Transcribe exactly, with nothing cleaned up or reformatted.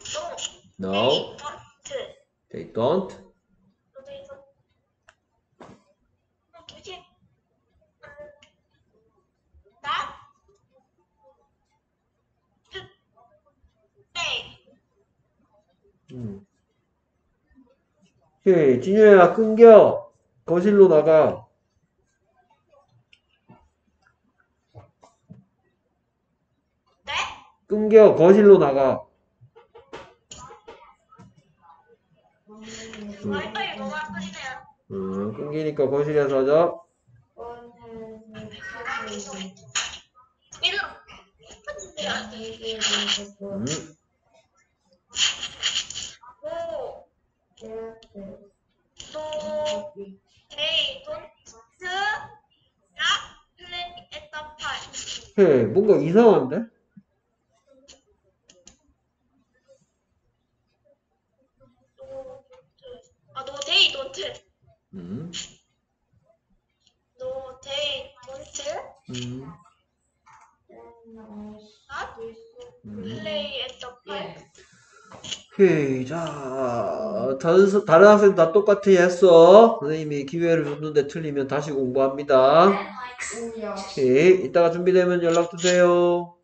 No. They don't. 음. 오케이, 진유야, 끊겨. 거실로 나가. 네? 끊겨, 거실로 나가. 음. 와이파이 너무 안 끊기네요. 음, 끊기니까 거실에서 하자. 이거 음. 오, 또 they don't not play at the park. 오케이, 뭔가 이상한데? 아, no, they don't. 음. No, they don't 음. not 음. play at the park. 오케이, 자, 다른, 서- 다른 학생 다 똑같이 했어. 선생님이 기회를 줬는데 틀리면 다시 공부합니다. 오케이, 이따가 준비되면 연락 주세요.